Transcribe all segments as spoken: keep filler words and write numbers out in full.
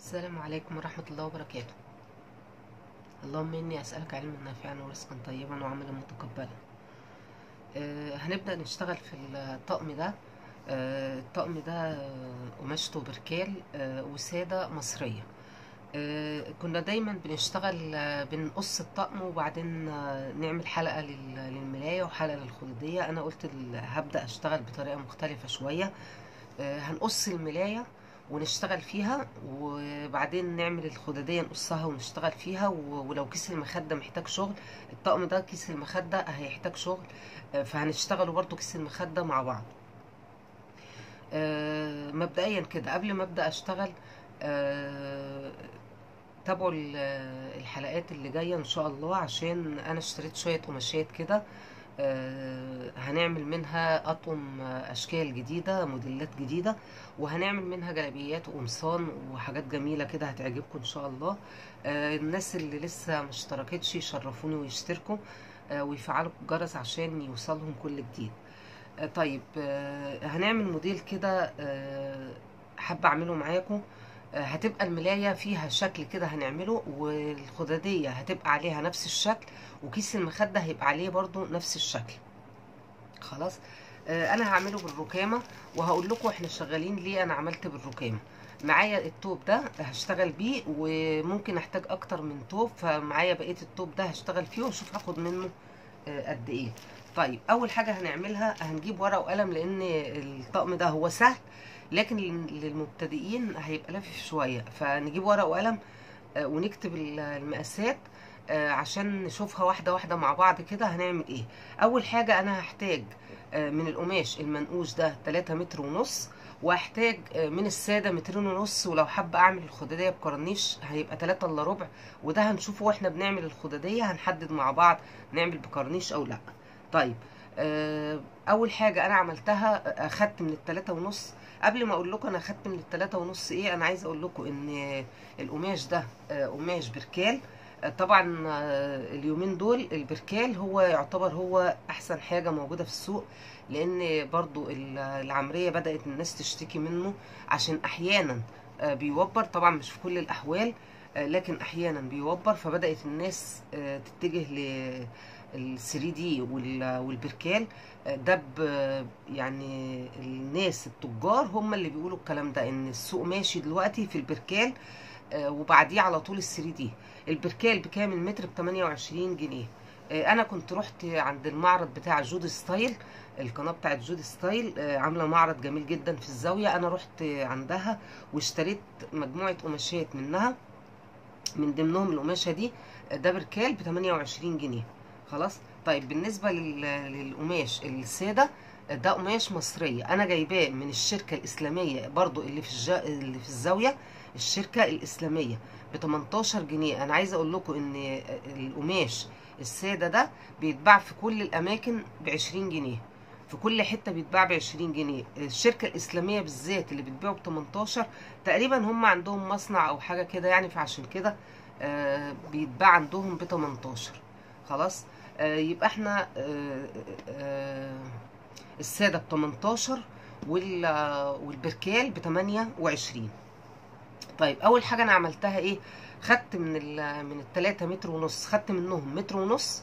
السلام عليكم ورحمة الله وبركاته. اللهم إني أسألك علما نافعا ورزقا طيبا وعملا متقبلا. آه هنبدأ نشتغل في الطقم ده. آه الطقم ده آه، قماشته بركال آه وسادة مصرية. آه كنا دايما بنشتغل، آه بنقص الطقم وبعدين آه نعمل حلقة لل- للملاية وحلقة للخدودية. أنا قلت ال- هبدأ أشتغل بطريقة مختلفة شوية. آه، هنقص الملاية ونشتغل فيها، وبعدين نعمل الخدادية نقصها ونشتغل فيها. و- ولو كيس المخدة محتاج شغل، الطقم ده كيس المخدة هيحتاج شغل، آه، فهنشتغلوا برضو كيس المخدة مع بعض. آه، مبدئيا كده قبل ما ابدأ اشتغل، آه، تابعوا ال- الحلقات اللي جاية ان شاء الله، عشان انا اشتريت شوية قماشات كده. آه، هنعمل منها أطقم، آه، أشكال جديدة، موديلات جديدة، وهنعمل منها جلابيات وقمصان وحاجات جميلة كده هتعجبكم إن شاء الله. آه، الناس اللي لسه ما اشتركتش يشرفوني ويشتركوا، آه، ويفعلوا الجرس عشان يوصلهم كل جديد. آه، طيب، آه، هنعمل موديل كده، آه، حابة أعمله معاكم. آه، هتبقى الملاية فيها شكل كده هنعمله، والخدادية هتبقى عليها نفس الشكل، وكيس المخدة هيبقى عليه برضو نفس الشكل. خلاص. آه، انا هعمله بالركامة، وهقول لكم احنا شغالين ليه انا عملت بالركامة. معايا التوب ده هشتغل بيه، وممكن احتاج اكتر من توب، فمعايا بقية التوب ده هشتغل فيه واشوف هاخد منه آه، قد ايه. طيب، اول حاجة هنعملها هنجيب ورقة وقلم، لان الطقم ده هو سهل، لكن للمبتدئين هيبقى لافف شوية، فنجيب ورقة وقلم آه، ونكتب ال- المقاسات، آه، عشان نشوفها واحدة واحدة مع بعض كده هنعمل ايه. اول حاجة انا هحتاج آه، من القماش المنقوش ده تلاتة متر ونص، وهحتاج آه، من السادة مترين ونص، ولو حابة اعمل الخدادية بكرنيش هيبقى تلاتة الا ربع، وده هنشوفه واحنا بنعمل الخدادية، هنحدد مع بعض نعمل بكرنيش او لا. طيب، آه، اول حاجة انا عملتها، آه، اخدت من التلاتة ونص. قبل ما اقول لكم انا اخدت من التلاتة ونص ايه، انا عايزه اقول لكم ان القماش ده آه، قماش بركال. آه، طبعا آه، اليومين دول البركال هو يعتبر هو احسن حاجة موجودة في السوق، لان برضو ال- العمرية بدأت الناس تشتكي منه، عشان احيانا آه، بيوبر، طبعا مش في كل الاحوال، آه، لكن احيانا بيوبر، فبدأت الناس آه، تتجه لل ثري دي والبركال. آه، ده ب- يعني الناس التجار هم اللي بيقولوا الكلام ده، ان السوق ماشي دلوقتي في البركال، آه، وبعديه على طول الثري دي. البركال بكام المتر؟ ب تمانية وعشرين جنيه. آه، انا كنت رحت عند المعرض بتاع جود ستايل، القناه بتاعت جود ستايل آه، عامله معرض جميل جدا في الزاويه، انا رحت عندها واشتريت مجموعه قماشات منها، من ضمنهم القماشه دي. آه، ده بركال ب تمانية وعشرين جنيه. خلاص. طيب، بالنسبه لل- للقماش الساده، آه، ده قماش مصريه، انا جايباه من الشركه الاسلاميه برضو اللي في الج... اللي في الزاويه، الشركه الاسلاميه ب تمنتاشر جنيه. انا عايزه اقول لكم ان القماش الساده ده بيتباع في كل الاماكن ب عشرين جنيه، في كل حته بيتباع ب عشرين جنيه. الشركه الاسلاميه بالذات اللي بتبيعه ب تمنتاشر، تقريبا هم عندهم مصنع او حاجه كده يعني، فعشان كده آه بيتباع عندهم ب تمنتاشر. خلاص. آه يبقى احنا آه آه الساده ب تمنتاشر، وال والبركال ب تمانية وعشرين. طيب، اول حاجه انا عملتها ايه، خدت من ال من التلاتة متر ونص، خدت منهم متر ونص،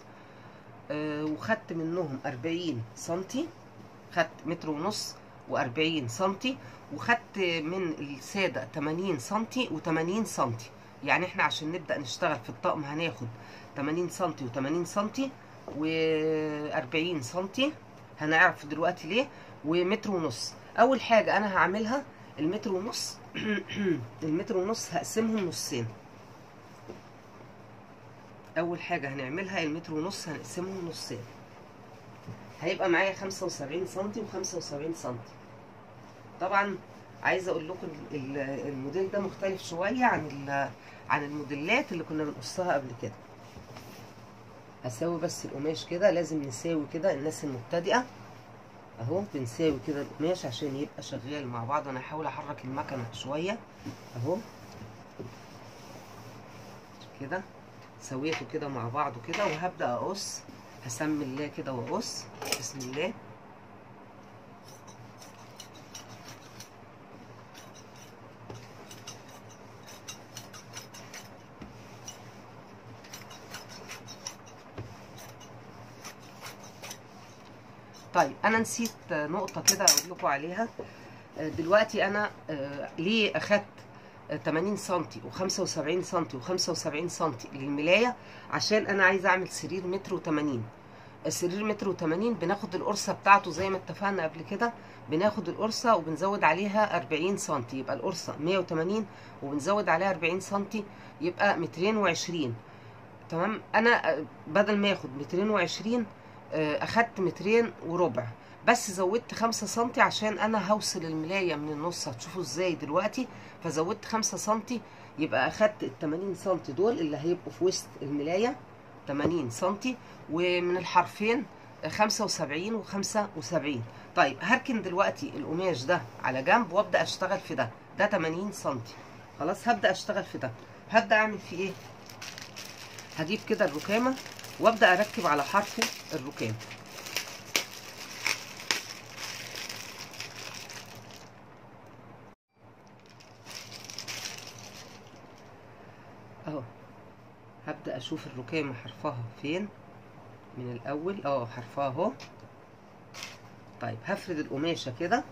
آه وخدت منهم اربعين سنتي، خدت متر ونص واربعين سنتي، وخدت من السادة تمانين سنتي وتمانين سنتي. يعني احنا عشان نبدأ نشتغل في الطقم هناخد تمانين سنتي وتمانين سنتي واربعين سنتي، هنعرف دلوقتي ليه، ومتر ونص. اول حاجة انا هعملها المتر ونص المتر ونص هقسمهم نصين. اول حاجة هنعملها المتر ونص هنقسمهم نصين، هيبقى معايا خمسة وسبعين سنتي وخمسة وسبعين سنتي. طبعا عايزه اقول لكم ال- ال- الموديل ده مختلف شويه عن ال- عن الموديلات اللي كنا بنقصها قبل كده. هساوي بس القماش كده، لازم نساوي كده الناس المبتدئه اهو، بنساوي كده القماش عشان يبقى شغال مع بعض. انا هحاول احرك المكنه شويه اهو كده، سويته كده مع بعضه كده، وهبدا اقص. هسمي الله كده واقص، بسم الله. طيب انا نسيت نقطه كده اقول لكم عليها. دلوقتي انا ليه اخدت تمانين سنتي وخمسة وسبعين سنتي وخمسة وسبعين سنتي للملايه؟ عشان انا عايزه اعمل سرير متر وتمانين. السرير متر وتمانين بناخد القرصه بتاعته زي ما اتفقنا قبل كده، بناخد القرصه وبنزود عليها اربعين سنتي، يبقى القرصه مية وتمانين وبنزود عليها اربعين سنتي، يبقى مترين وعشرين. تمام. انا بدل ما ياخد مترين وعشرين اخدت مترين وربع، بس زودت خمسة سنتي عشان انا هوصل الملايه من النص، هتشوفوا ازاي دلوقتي. فزودت خمسة سنتي، يبقى اخدت ال تمانين سنتي دول اللي هيبقوا في وسط الملايه تمانين سنتي، ومن الحرفين خمسة وسبعين وخمسة وسبعين. طيب هركن دلوقتي القماش ده على جنب وابدا اشتغل في ده. ده تمانين سنتي. خلاص هبدا اشتغل في ده. هبدا اعمل فيه ايه؟ هجيب كده الركامه وابدا اركب على حرفه الركام. اهو هبدا اشوف الركامه حرفها فين من الاول. اه حرفها اهو. طيب هفرد القماشه كده.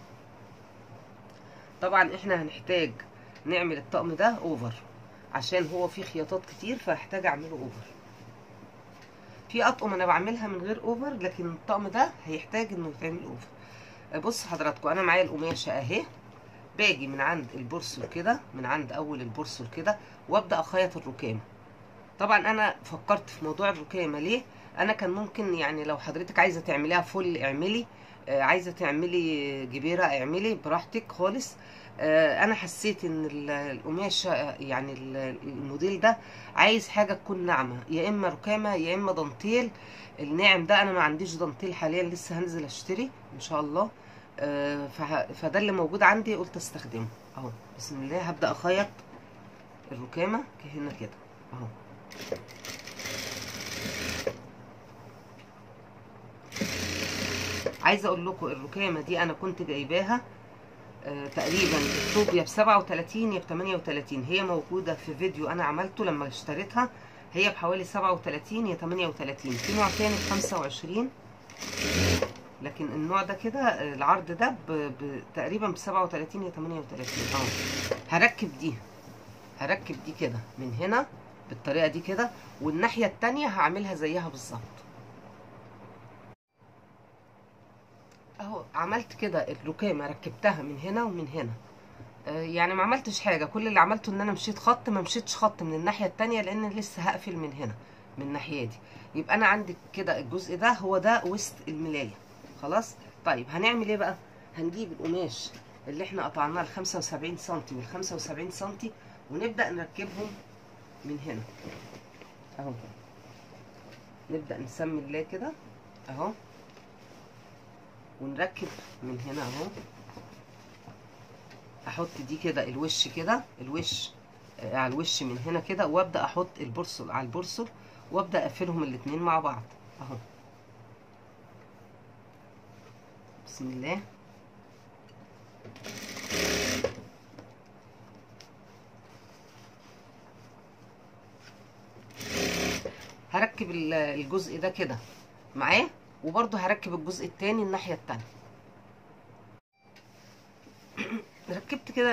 طبعا احنا هنحتاج نعمل الطقم ده اوفر عشان هو فيه خياطات كتير، فهحتاج اعمله اوفر. في اطقم انا بعملها من غير اوفر، لكن الطقم ده هيحتاج انه يتعمل اوفر. بص حضراتكم، انا معايا القماشه اهي. باجي من عند البرسل كده، من عند اول البرسل كده، وابدا اخيط الركامه. طبعا انا فكرت في موضوع الركامه ليه؟ انا كان ممكن يعني لو حضرتك عايزه تعمليها فل اعملي، آه عايزه تعملي جبيره اعملي براحتك خالص. آه انا حسيت ان القماشه يعني الموديل ده عايز حاجه تكون ناعمه، يا اما ركامه يا اما دانتيل. الناعم ده انا ما عنديش دانتيل حاليا، لسه هنزل اشتري ان شاء الله. آه فده اللي موجود عندي قلت استخدمه. اهو بسم الله هبدا اخيط الركامه هنا كده اهو. عايزه اقول لكم الركامه دي انا كنت جايباها آه تقريبا الطوب يا ب سبعة وتلاتين يا ب تمانية وتلاتين. هي موجوده في فيديو انا عملته لما اشتريتها، هي بحوالي سبعة وتلاتين يا تمانية وتلاتين. في نوع تاني ب خمسة وعشرين، لكن النوع ده كده العرض ده تقريبا ب سبعة وتلاتين يا تمانية وتلاتين. اهو هركب دي، هركب دي كده من هنا بالطريقه دي كده، والناحيه التانيه هعملها زيها بالظبط. اهو عملت كده الركامه، ركبتها من هنا ومن هنا. آه يعني ما عملتش حاجه، كل اللي عملته ان انا مشيت خط، ما مشيتش خط من الناحيه التانيه لان لسه هقفل من هنا من الناحيه دي. يبقى انا عندي كده الجزء ده هو ده وسط الملايه. خلاص. طيب هنعمل ايه بقى؟ هنجيب القماش اللي احنا قطعناه ال خمسة وسبعين سنتي وال خمسة وسبعين سنتي ونبدا نركبهم من هنا اهو. نبدا نسمي الله كده اهو، ونركب من هنا اهو. احط دي كده الوش كده، الوش آه على الوش من هنا كده، وابدا احط البرسل على البرسل وابدا اقفلهم الاتنين مع بعض اهو. بسم الله. هركب الجزء ده كده معاه، وبرده هركب الجزء التاني الناحيه التانيه. ركبت كده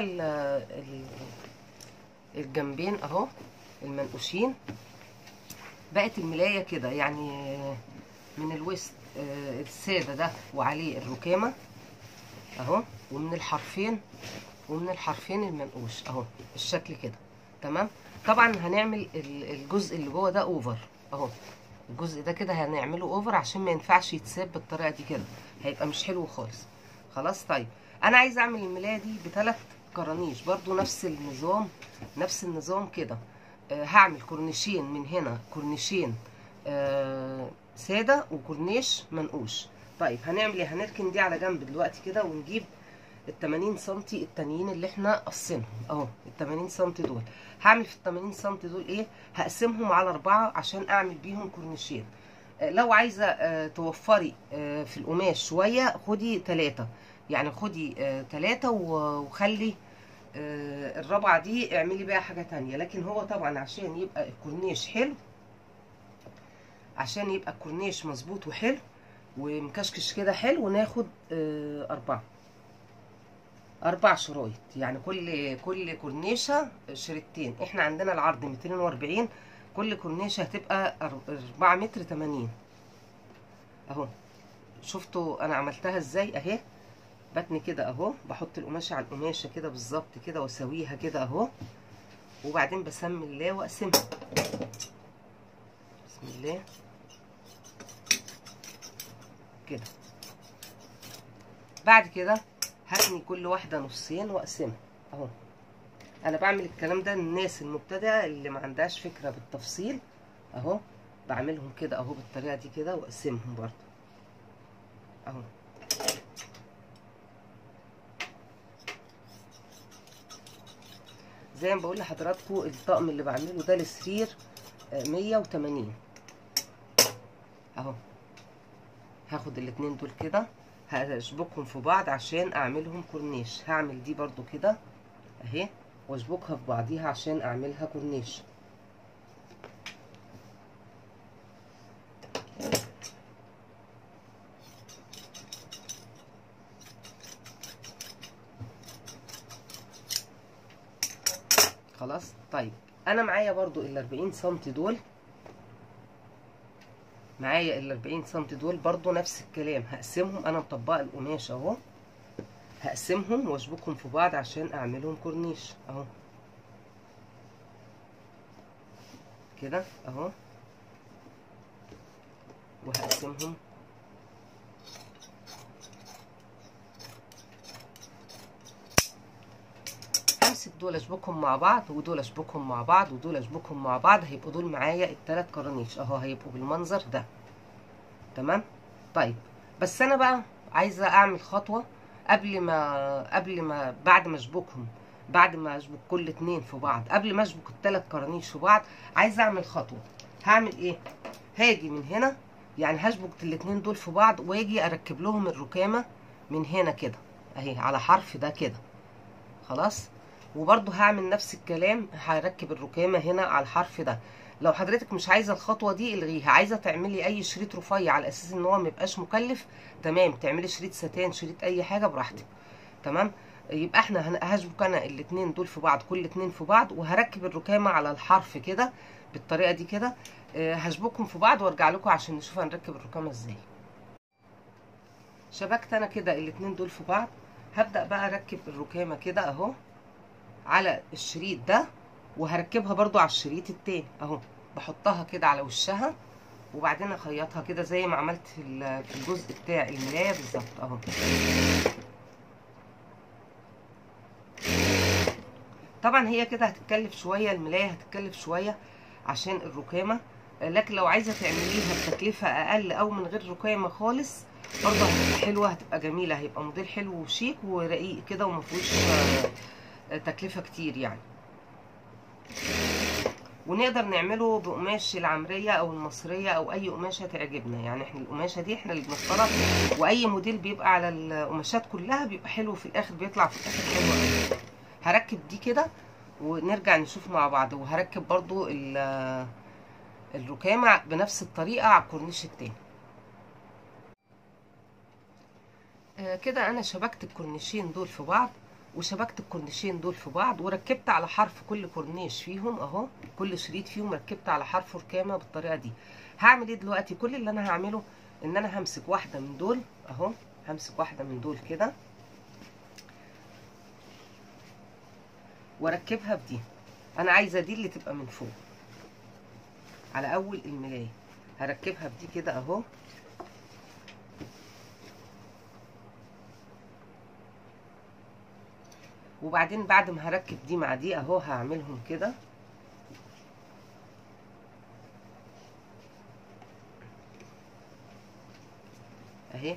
الجنبين اهو المنقوشين. بقت الملايه كده يعني من الوسط الساده ده وعليه الركامه اهو، ومن الحرفين ومن الحرفين المنقوش اهو الشكل كده. تمام. طبعا هنعمل الجزء اللي جوه ده اوفر اهو. الجزء ده كده هنعمله اوفر عشان ما ينفعش يتساب بالطريقه دي كده، هيبقى مش حلو خالص. خلاص. طيب انا عايزه اعمل الملايه دي بثلاث كرانيش برضو نفس النظام، نفس النظام كده. آه هعمل كورنيشين من هنا، كورنيشين آه ساده وكورنيش منقوش. طيب هنعمل ايه؟ هنركن دي على جنب دلوقتي كده، ونجيب ال تمانين سنتي التانيين اللي احنا قصينهم اهو. ال تمانين سنتي دول هعمل في ال تمانين سنتي دول ايه؟ هقسمهم على اربعه عشان اعمل بيهم كورنيشين. آه لو عايزه آه توفري آه في القماش شويه خدي ثلاثه، يعني خدي آه تلاتة وخلي آه الرابعة دي اعملي بيها حاجة تانية. لكن هو طبعا عشان يبقى الكورنيش حلو، عشان يبقى الكورنيش مظبوط وحلو، ومكشكش كده حلو، وناخد آه اربعة اربع شرايط، يعني كل كل كورنيشه شريطتين. احنا عندنا العرض ميتين واربعين، كل كورنيشه هتبقى اربعة متر تمانين اهو. شفتوا انا عملتها ازاي اهي؟ بتني كده اهو، بحط القماشه على القماشه كده بالظبط كده واسويها كده اهو، وبعدين بسمي الله واقسمها. بسم الله كده. بعد كده هتني كل واحده نصين واقسمها اهو. انا بعمل الكلام ده للناس المبتدئه اللي ما عندهاش فكره بالتفصيل اهو، بعملهم كده اهو بالطريقه دي كده واقسمهم برضو اهو. زي ما بقول لحضراتكم الطقم اللي بعمله ده للسرير مية وتمانين اهو. هاخد الاتنين دول كده هشبكهم في بعض عشان اعملهم كورنيش. هعمل دي برضو كده اهي واشبكها في بعضيها عشان اعملها كورنيش. خلاص. طيب انا معايا برضو ال اربعين سنتي دول، معايا ال اربعين سنتي دول برضو نفس الكلام. هقسمهم، انا مطبقه القماش اهو، هقسمهم واشبكهم في بعض عشان اعملهم كورنيش اهو كده اهو. وهقسمهم امسك دول اشبكهم مع بعض، ودول اشبكهم مع بعض، ودول اشبكهم مع بعض، هيبقوا دول معايا التلات كرانيش اهو، هيبقوا بالمنظر ده. تمام. طيب بس انا بقى عايزه اعمل خطوه قبل ما قبل ما بعد ما اشبكهم، بعد ما اشبك كل اتنين في بعض، قبل ما اشبك التلات كرانيش في بعض، عايزه اعمل خطوه. هعمل ايه؟ هاجي من هنا، يعني هشبك الاتنين دول في بعض واجي اركب لهم الركامه من هنا كده اهي على حرف ده كده. خلاص. وبرده هعمل نفس الكلام، هركب الركامه هنا على الحرف ده. لو حضرتك مش عايزه الخطوه دي الغيها، عايزه تعملي اي شريط رفيع على اساس ان هو ما يبقاش مكلف، تمام، تعملي شريط ستان، شريط اي حاجه براحتك. تمام. يبقى احنا هشبك انا الاتنين دول في بعض، كل اتنين في بعض، وهركب الركامه على الحرف كده بالطريقه دي كده. أه هشبكهم في بعض وارجع لكم عشان نشوف هنركب الركامه ازاي. شبكت انا كده الاتنين دول في بعض، هبدا بقى اركب الركامه كده اهو على الشريط ده، وهركبها برضو على الشريط التاني اهو. بحطها كده على وشها وبعدين اخيطها كده زي ما عملت في الجزء بتاع الملايه بالظبط اهو. طبعا هي كده هتتكلف شويه، الملايه هتتكلف شويه عشان الركامه، لكن لو عايزه تعمليها بتكلفه اقل او من غير ركامه خالص برضه هتبقى حلوه، هتبقى جميله، هيبقى موديل حلو وشيك ورقيق كده ومفيهوش تكلفه كتير يعني. ونقدر نعمله بقماش العمريه او المصريه او اي قماشه تعجبنا، يعني احنا القماشه دي احنا اللي بنختارها، واي موديل بيبقى على القماشات كلها بيبقى حلو في الاخر، بيطلع في الاخر حلو قوي. هركب دي كده ونرجع نشوف مع بعض، وهركب برضو الركامه بنفس الطريقه على الكورنيش التاني. آه كده انا شبكت الكورنيشين دول في بعض، وشبكت الكورنيشين دول في بعض، وركبت على حرف كل كورنيش فيهم اهو، كل شريط فيهم ركبت على حرف ركامه بالطريقه دي. هعمل ايه دلوقتي؟ كل اللي انا هعمله ان انا همسك واحده من دول اهو، همسك واحده من دول كده واركبها بدي. انا عايزه دي اللي تبقى من فوق على اول الملايه، هركبها بدي كده اهو. وبعدين بعد ما هركب دي مع دي اهو هعملهم كده اهي،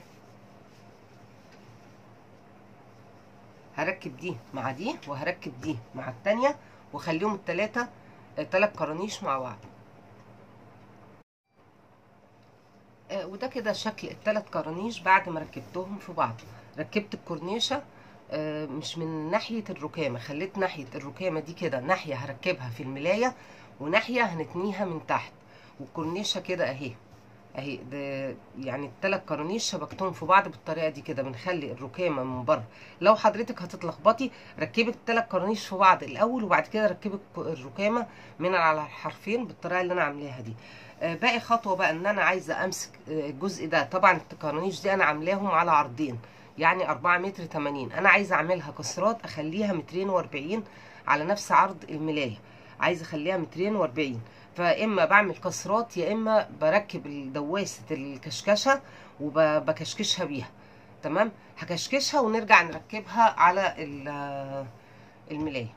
هركب دي مع دي وهركب دي مع التانية واخليهم التلاتة تلات كرانيش مع بعض. آه وده كده شكل التلات كرانيش بعد ما ركبتهم في بعض. ركبت الكورنيشه آه مش من ناحيه الركامه، خليت ناحيه الركامه دي كده ناحيه هركبها في الملايه وناحيه هنتنيها من تحت، والكورنيشه كده اهي اهي ده، يعني التلات كرانيش شبكتهم في بعض بالطريقه دي كده. بنخلي الركامه من بره، لو حضرتك هتتلخبطي ركبي التلات كرانيش في بعض الاول وبعد كده ركبي الركامه من على الحرفين بالطريقه اللي انا عاملاها دي. آه باقي خطوه بقى ان انا عايزه امسك آه الجزء ده. طبعا الكرانيش دي انا عاملاهم على عرضين، يعني أربعة متر تمانين. انا عايزه اعملها كسرات اخليها مترين واربعين على نفس عرض الملايه، عايزه اخليها مترين واربعين. فاما بعمل كسرات يا اما بركب دواسه الكشكشه وبكشكشها بيها. تمام، هكشكشها ونرجع نركبها على الملايه.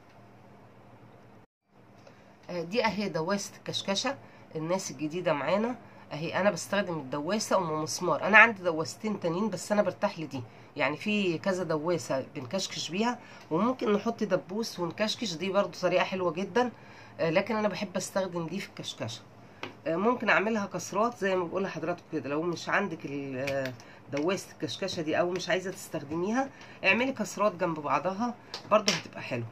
دي اهي دواسه الكشكشه الناس الجديده معانا اهي. انا بستخدم الدواسه ام مسمار. انا عندي دواستين تانيين بس انا برتاح لدي، يعني في كذا دواسه بنكشكش بيها وممكن نحط دبوس ونكشكش، دي برضو طريقه حلوه جدا، لكن انا بحب استخدم دي في الكشكشه. ممكن اعملها كسرات زي ما بقول لحضراتكم كده. لو مش عندك دواسه الكشكشه دي او مش عايزه تستخدميها اعملي كسرات جنب بعضها برضو هتبقى حلوه.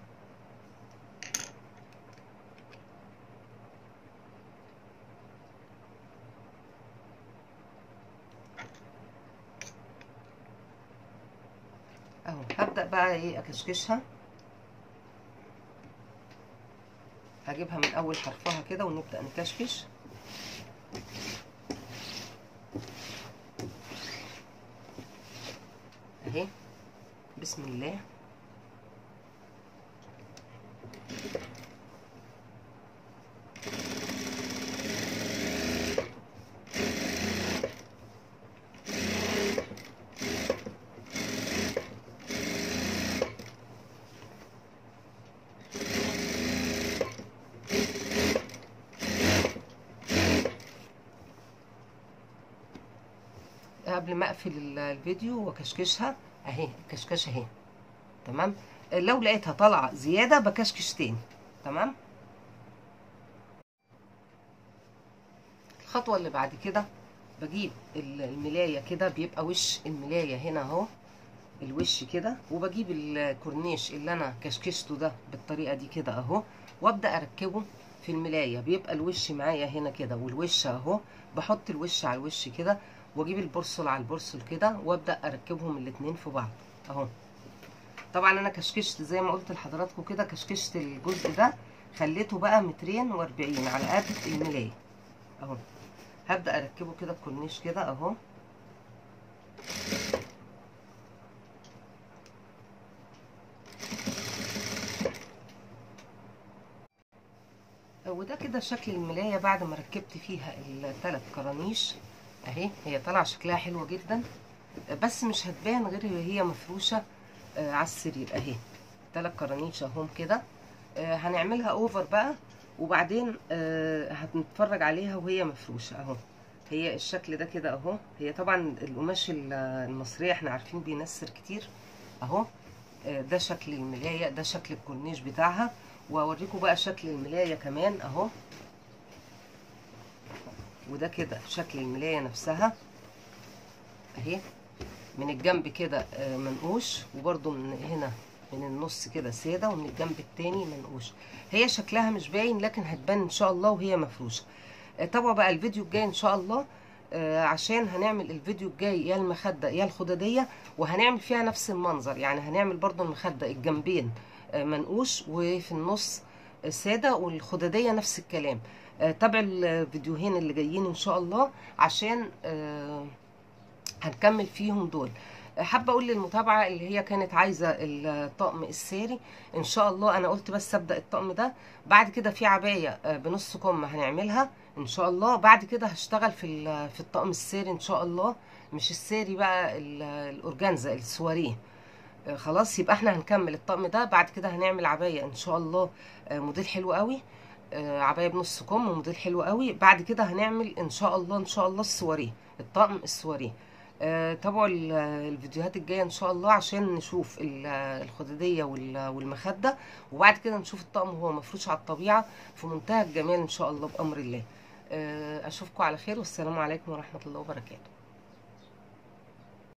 اهو هبدا بقى ايه اكشكشها. هجيبها من اول حرفها كده ونبدا نكشكش اهي. بسم الله. قبل ما اقفل الفيديو واكشكشها اهي، الكشكشه اهي تمام. لو لقيتها طالعه زياده بكشكش تاني. تمام. الخطوه اللي بعد كده بجيب الملايه كده، بيبقى وش الملايه هنا اهو الوش كده، وبجيب الكورنيش اللي انا كشكشته ده بالطريقه دي كده اهو، وابدا اركبه في الملايه. بيبقى الوش معايا هنا كده والوش اهو، بحط الوش على الوش كده واجيب البرسل على البرسل كده وابدا اركبهم الاتنين في بعض اهو. طبعا انا كشكشت زي ما قلت لحضراتكم كده، كشكشت الجزء ده خليته بقى مترين واربعين على قد الملايه اهو. هبدا اركبه كده الكورنيش كده اهو. وده كده شكل الملايه بعد ما ركبت فيها الثلاث كرانيش اهي. هي طالعه شكلها حلوه جدا بس مش هتبان غير هي مفروشه آه على السرير اهي. ثلاث كرانيش اهم كده. آه هنعملها اوفر بقى وبعدين آه هنتفرج عليها وهي مفروشه اهو. هي الشكل ده كده اهو. هي طبعا القماش المصريه احنا عارفين بينسر كتير اهو. آه ده شكل الملايه، ده شكل الكورنيش بتاعها، واوريكم بقى شكل الملايه كمان اهو. وده كده شكل الملايه نفسها اهي. من الجنب كده منقوش، وبرده من هنا من النص كده ساده، ومن الجنب التاني منقوش. هي شكلها مش باين لكن هتبان ان شاء الله وهي مفروشه. طبعا بقى الفيديو الجاي ان شاء الله عشان هنعمل الفيديو الجاي يا المخده يا الخداديه، وهنعمل فيها نفس المنظر. يعني هنعمل برده المخده الجنبين منقوش وفي النص ساده، والخداديه نفس الكلام. تابع الفيديوهين اللي جايين ان شاء الله عشان هنكمل فيهم دول. حابه اقول للمتابعه اللي هي كانت عايزه الطقم الساري ان شاء الله، انا قلت بس ابدا الطقم ده. بعد كده في عبايه بنص كم هنعملها ان شاء الله. بعد كده هشتغل في في الطقم الساري ان شاء الله، مش الساري بقى، الاورجانزا السواريه. خلاص يبقى احنا هنكمل الطقم ده. بعد كده هنعمل عبايه ان شاء الله موديل حلو قوي، عبايه بنص كم وموديل حلو قوي. بعد كده هنعمل ان شاء الله ان شاء الله السواريه، الطقم السواريه. تابعوا الفيديوهات الجايه ان شاء الله عشان نشوف الخداديه والمخده، وبعد كده نشوف الطقم وهو مفروش على الطبيعه في منتهى الجمال ان شاء الله بامر الله. اشوفكم على خير، والسلام عليكم ورحمه الله وبركاته.